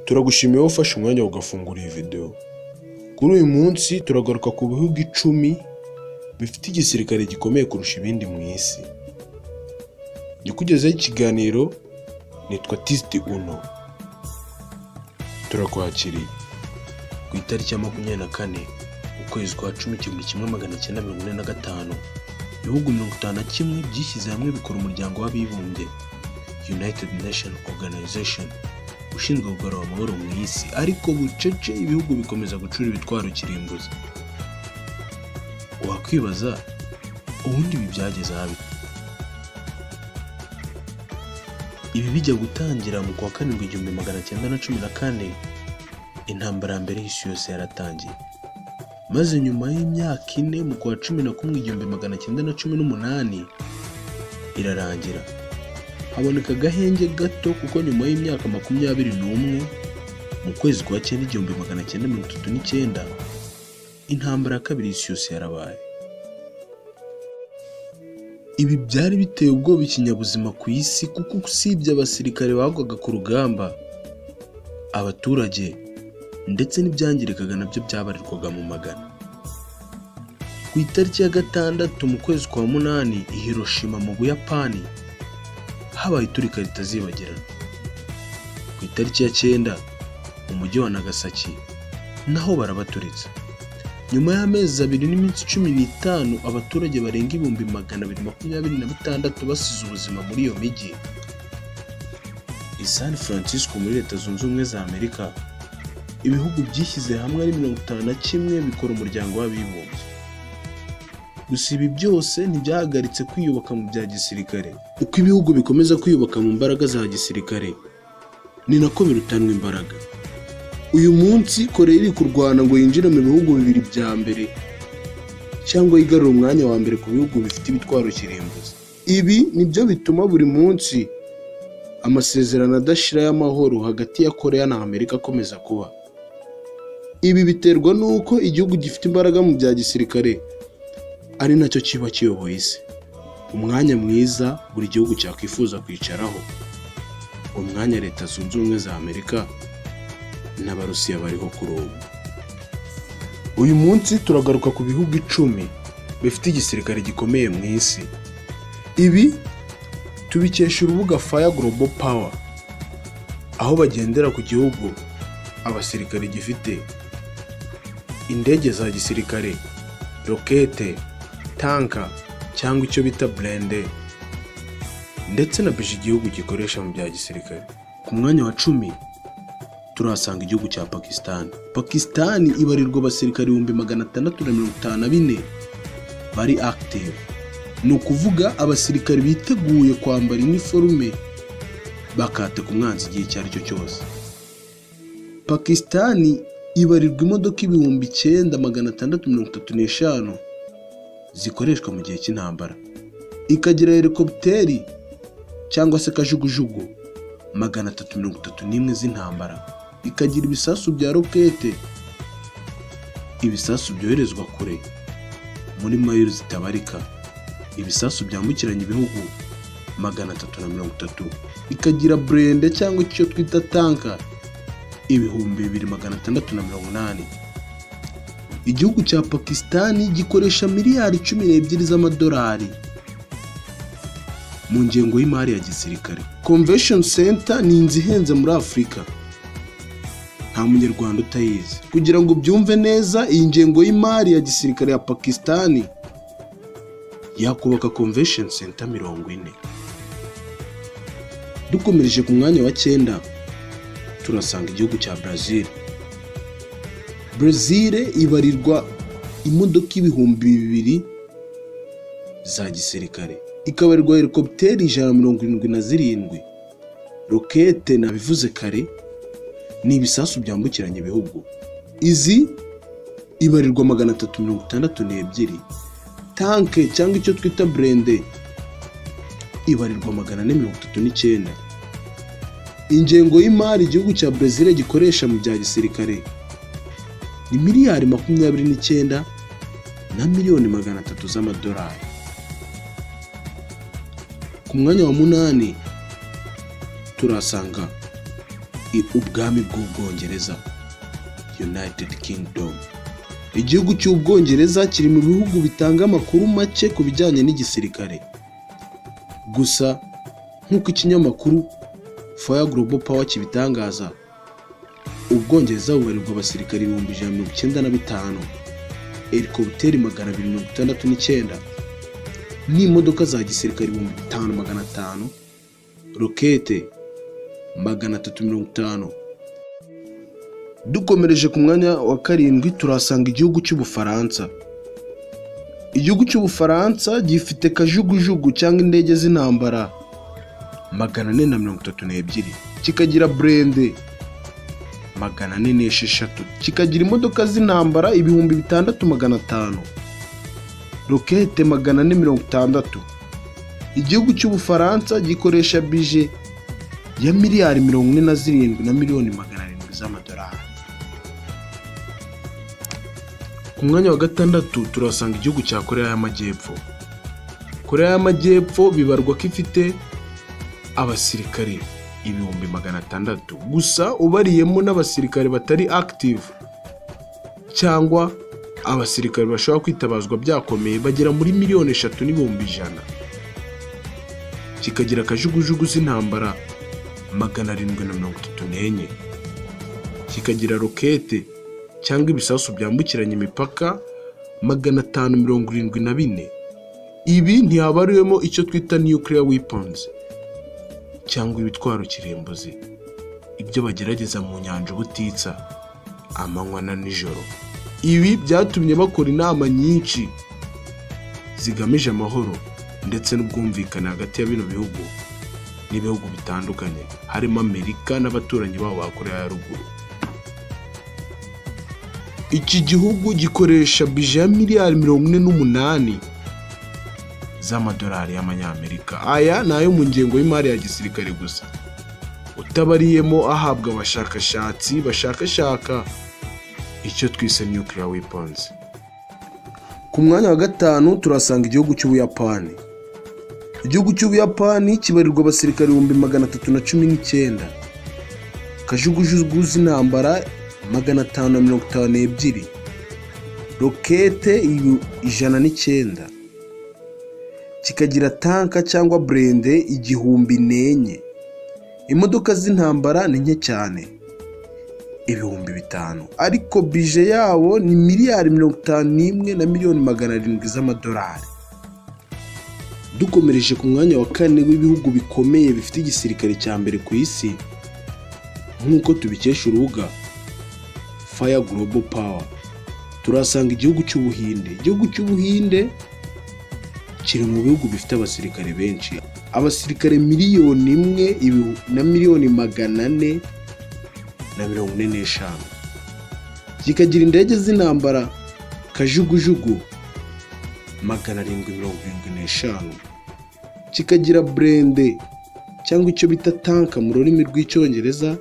Turagushimiye wowe ufashe umwanya ugafungura iyi video. Kuri uyu munsi turagaruka ku bihugu 10 bifite igisirikare gikomeye kurusha ibindi mu isi. Gikugezeho ikiganiro nitwa Tiste Uno. Turakwakiriye ku itariki ya 24 ukwezi kwa 10 1945 ibihugu 51 byishyize hamwe bikora umuryango w'abibumbye United Nations Organization ushinzwe kugarura amahoro mu isi, ariko bucece ibihugu bikomeza gucura ibitwaro kirimbuzi. Wakwibaza ubundi ibi byageze habi? Ibi bijya gutangira mu kwa 7 1914 intambara ya mbere y'isi yose yaratangiye, maze nyuma y'imyaka 4 mu kwa 11 1918 irarangira. Haboneka gahenge gato kuko nyuma y'imyaka 21 mu kwezi kwa 9 1939 intambara ya kabiri y'isi yose yarabaye. Ibi byari biteye ubwoba ikinyabuzima ku isi, kuko usibye abasirikare bagwaga ku rugamba, abaturage ndetse n'ibyangirikaga nabyo byabarirwaga mu magana. Ku itariki ya 6 mu kwezi kwa 8 i Hiroshima mu Buyapani habaye iturika ritazibagirana. Ku itariki ya 9 mu mujyi wa Nagasaki naho barabaturitse. Nyuma y'amezi 2 n'iminsi 15 abaturage barenga 226 basize ubuzima muri iyo mijyi. I San Francisco muri Leta Zunze Ubumwe za Amerika ibihugu byishyize hamwe ari 51 bikora umuryango w'abibumbye. Gusa ibi byose ntibyahagaritse kwiyubaka mu bya gisirikare. Uko ibihugu bikomeza kwiyubaka mu mbaraga za gisirikare ni nako birutanwa imbaraga. Uyu munsi Korea iri kurwana ngo yinjire mu bihugu 2 bya mbere cyangwa yigarura umwanya wa mbere ku bihugu bifite ibitwaro kirimbuzi. Ibi nibyo bituma buri munsi amasezerano adashira y'amahoro hagati ya Korea na Amerika akomeza kuba. Ibi biterwa nuko igihugu gifite imbaraga mu bya gisirikare ari nacyo kiba kiyoboye isi, umwanya mwiza buri gihugu cyakwifuza kwicaraho, umwanya Leta Zunze Ubumwe za Amerika n'Abarusiya bariho kuri ubu. Uyu munsi turagaruka ku bihugu 10 bifite igisirikare gikomeye mu isi. Ibi tubikesha urubuga Fire Global Power, aho bagendera ku gihugu abasirikare gifite indege za gisirikare, rokete, tanka cyangwa icyo bita blende, ndetse na bije igihugu gikoresha mu bya gisirikare. Ku mwanya wa 10 turasanga igihugu cya Pakistan. Pakistan ibarirwa abasirikare 654 bari active. Ni ukuvuga abasirikare biteguye kwambara uniforme bakate ku mwanzi igihe icyo ari cyo cyose. Pakistan ibarirwa imodoka 9635 zikoreshwa mu gihe cy'intambara, ikagira helikopteri cyangwa se kajugujugu 331 z'intambara, ikagira ibisasu bya rokete, ibisasu byoherezwa kure muri mayiro zitabarika, ibisasu byambukiranya ibihugu 330, ikagira blende cyangwa icyo twita tanka 2680. Igihugu cya Pakistan gikoresha miliyari 12 z'amadolari mu ngengo y'imari ya gisirikare. Convention Center ni inzu ihenze muri Afurika, nta munyarwanda utayizi. Kugira ngo byumve neza iyi ngengo y'imari ya gisirikare ya Pakistan yakubaka Convention Center 40. Dukomereje ku mwanya wa 9 turasanga igihugu cya Brazil. Brazil ibarirwa imodoka 2000 za gisirikare, ikabarirwa helikopteri 177, rokete nabivuze kare, ni ibisasu byambukiranya ibihugu. Izi ibarirwa 362, tanke cyangwa icyo twita blende ibarirwa 439. Ingengo y'imari igihugu cya Brazil gikoresha mu bya gisirikare ni miliyari 29 na miliyoni 300 z'amadolari. Ku mwanya wa 8 turasanga ubwami bw'Ubwongereza, United Kingdom. Igihugu cy'Ubwongereza kiri mu bihugu bitanga amakuru make ku bijyanye n'igisirikare. Gusa nk'uko ikinyamakuru Fire Global Power kibitangaza, Ubwongereza bubarirwa abasirikare 195, helikopteri 269 n'imodoka za gisirikare 5500, rokete 350. Dukomereje ku mwanya wa 7 turasanga igihugu cy'Ubufaransa. Igihugu cy'Ubufaransa gifite kajugujugu cyangwa indege z'intambara 432, kikagira blende 406, kikagira imodoka z'intambara 6500, rokete 460. Igihugu cy'Ubufaransa gikoresha bije ya miliyari 47 na miliyoni 700 z'amadolari. Ku mwanya wa 6 turasanga igihugu cya Korea y'Amajyepfo. Korea y'Amajyepfo bibarwa ko ifite abasirikare 600,000, gusa ubariyemo n'abasirikare batari active cyangwa abasirikare bashobora kwitabazwa byakomeye bagera muri 3,100,000. Kikagira kajugujugu z'intambara 734, kikagira rokete cyangwa ibisasu byambukiranya imipaka 574. Ibi ntihabariwemo icyo twita nuclear weapons cyangwa ibitwaro kirembuzi, ibyo bagerageza mu nyanja ubutitsa amanywa na nijoro. Ibi byatumye bakora inama nyinshi zigamije amahoro ndetse n'ubwumvikane hagati ya bino bihugu n'ibihugu bitandukanye, harimo Amerika n'abaturanyi babo ba Korea ya Ruguru. Iki gihugu gikoresha bije ya miliyari 48 z'amadolari y'amanyamerika. Aya nayo mu ngengo y'imari ya gisirikare gusa, utabariyemo ahabwa abashakashatsi bashakashaka icyo twise nuclear weapons. Ku mwanya wa 5 turasanga igihugu cy'Ubuyapani. Igihugu cy'Ubuyapani kibarirwa abasirikare 319, kajugujugu z'intambara 552, rokete 109, kikagira tanka cyangwa blende 1004, imodoka z'intambara ni nke cyane 5,000, ariko bije yabo ni miliyari 51 na miliyoni 700 z'amadolari. Dukomereje ku mwanya wa 4 w'ibihugu bikomeye bifite igisirikare cya mbere ku isi, nk'uko tubikesha urubuga Fire Global Power, turasanga igihugu cy'Ubuhinde. Igihugu cy'Ubuhinde kiri mu bihugu bifite abasirikare benshi, abasirikare 1,000,000 na miliyoni 445, kikagira indege z'intambara kajugujugu 775, kikagira blende cyangwa icyo bita tanka mu rurimi rw'Icyongereza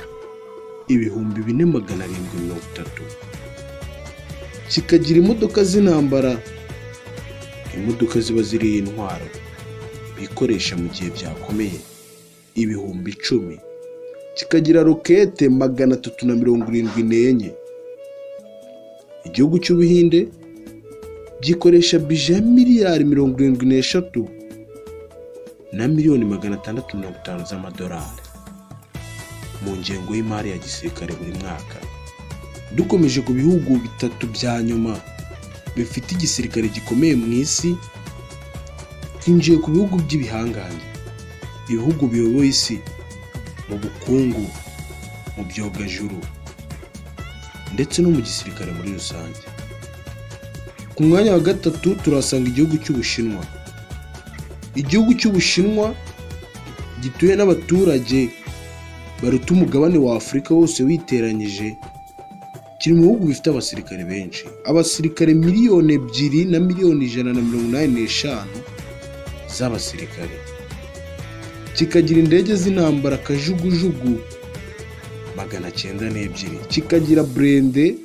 4,730, kikagira imodoka z'intambara, imodoka ziba ziri intwaro bikoresha mu gihe byakomeye 10,000, kikagira rokete 374. Igihugu cy'Ubuhinde gikoresha bije ya miliyari 73 na miliyoni 650 z'amadolari mu ngengo y'imari ya gisirikare buri mwaka. Dukomeje ku bihugu bitatu bya nyuma bifite igisirikare gikomeye mu isi, twinjiye ku bihugu by'ibihangange, ibihugu biyoboye isi mu bukungu, mu byogajuru ndetse no mu gisirikare muri rusange. Ku mwanya wa 3 turasanga igihugu cy'Ubushinwa. Igihugu cy'Ubushinwa gituye n'abaturage baruta umugabane wa Afurika wose witeranyije, kiri mu bihugu bifite abasirikare benshi, abasirikare 2,000,000 na miliyoni 185 z'abasirikare, kikagira indege z'intambara kajugujugu 902, kikagira blende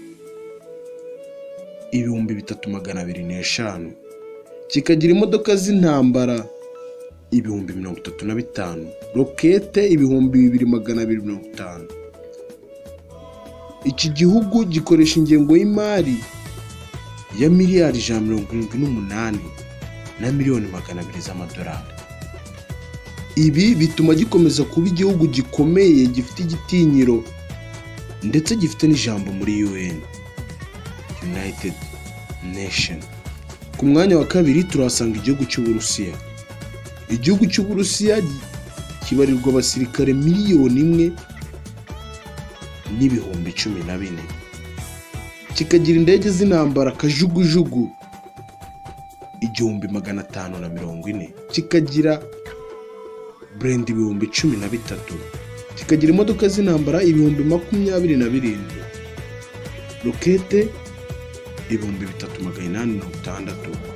3,205, kikagira imodoka z'intambara ibihumbi 35, rokete ibihumbi 2250. Iki gihugu gikoresha ingengo y'imari ya miliyari 178 na miliyoni 200 z'amadolari. Ibi bituma gikomeza kuba igihugu gikomeye gifite igitinyiro ndetse gifite n'ijambo muri UN, United Nation. Ku mwanya wa kabiri turasanga igihugu cy'Uburusiya. Igihugu cy'Uburusiya kibarirwa abasirikare 1,000,000 n'ibihumbi 14, kikagira indege z'intambara kajugujugu 1540, kikagira Brand 13,000, kikagira imodoka z'intambara 27,000, rokete 3,860.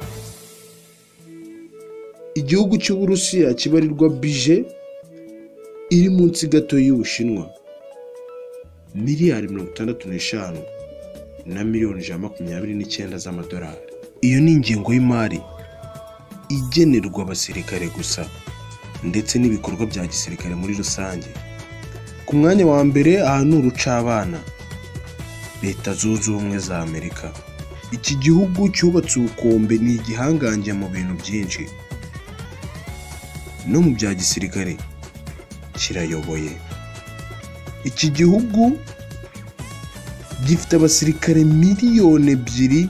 Igihugu cy'Uburusiya kibarirwa bije iri munsi gato y'Ubushinwa, miliyari 65 na miliyoni 129 z'amadolari. Iyo ni ingengo y'imari igenerwa abasirikare gusa ndetse n'ibikorwa bya gisirikare muri rusange. Ku mwanya wa mbere aha ni urucabana, Leta Zunze Ubumwe za Amerika. Iki gihugu cyubatse ubukombe, ni igihangange mu bintu byinshi no mu bya gisirikare kirayoboye. Iki gihugu gifite abasirikare 2,245,000,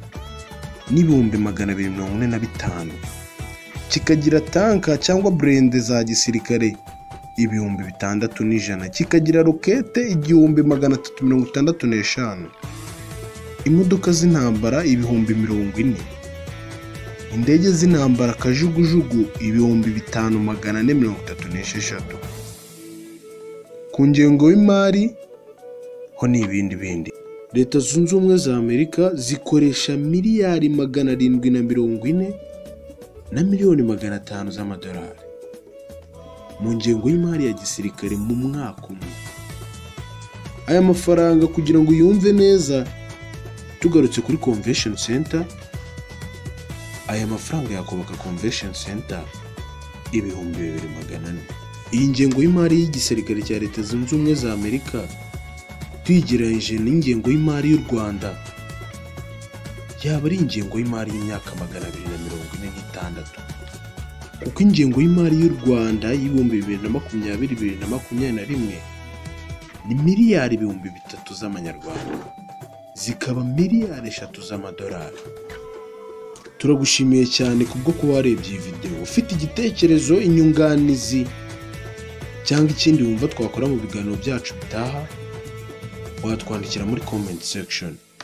kikagira tanka cyangwa brende za gisirikare 6,100, kikagira rokete 1,365, imodoka z'intambara 40,000, indege z'intambara kajugujugu 5,436. Ku ngengo y'imari ho ni ibindi. Leta Zunze Ubumwe za Amerika zikoresha miliyari 740 na miliyoni 500 z'amadolari mu ngengo y'imari ya gisirikare mu mwaka umwe. Aya mafaranga kugira ngo yumve neza, tugarutse kuri Convention Center, aya mafaranga yakubaka Convention Center 2,400. Iyi ngengo y'imari y'igisirikare cya Leta Zunze Ubumwe za Amerika tuyigereranyije n'ingengo y'imari y'u Rwanda, yaba ari ingengo y'imari y'imyaka 246, kuko ingengo y'imari y'u Rwanda y'ibihumbi 2020-2021 ni miliyari 3,000 z'amanyarwanda, zikaba miliyari 3 z'amadolari. Turagushimiye cyane kubwo kuba warebye iyi video. Ufite igitekerezo, inyunganizi cyangwa ikindi wumva twakora mu biganiro byacu bitaha, watwandikira muri comment section.